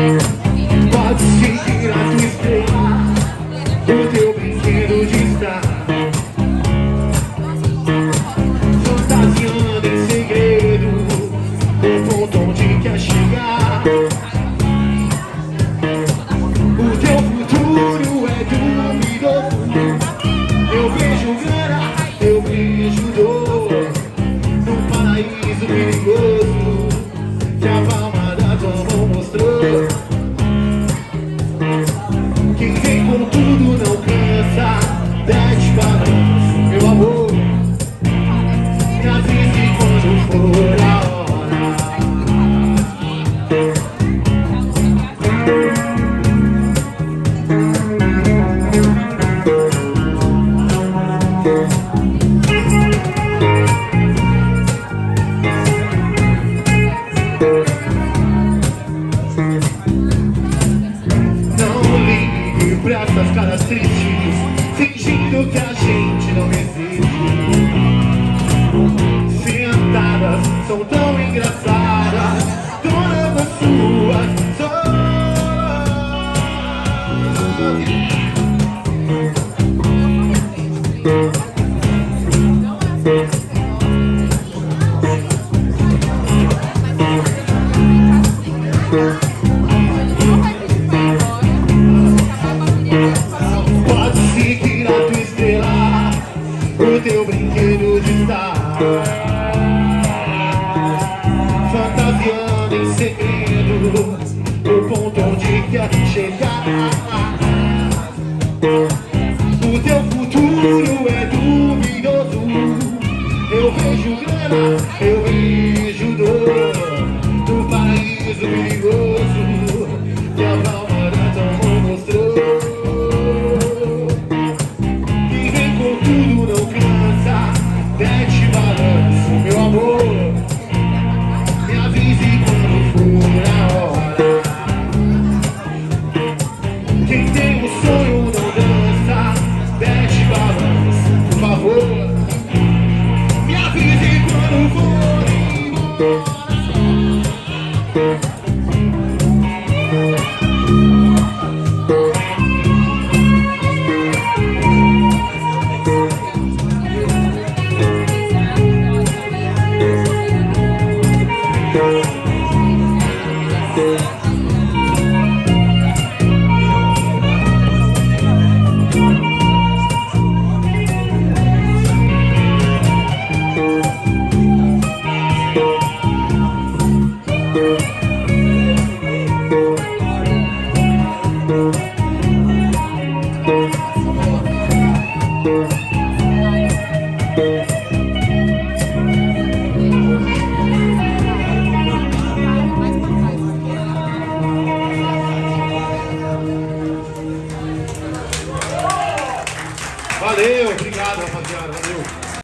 Pode seguir a tua estrela, o teu brinquedo de estar fantasiando em segredo o ponto onde quer chegar. O teu futuro é duvidoso. Eu vejo grana, eu vejo dor num paraíso perigoso que a palma da tua mão mostrou. Quem vem com tudo não cansa, desce balanço, meu amor. Me avise quando for a hora. Não ligue pra essas caras tristes, fingindo que a gente não existe. Sentadas, são tão engraçadas, todas suas sortes. Pode seguir a tua estrela, o teu brinquedo de estar fantasiando em segredo o ponto onde quer chegar. O teu futuro é duvidoso. Eu vejo grana, eu vejo dor no paraíso perigoso que a palma da tua mão mostrou. Quem vem com tudo não cansa, desce balanço, meu amor. Me avise quando for a hora. Quem tem um sonho não dança, desce balanço, por favor. Me avise quando for embora. Valeu, obrigado, rapaziada, valeu.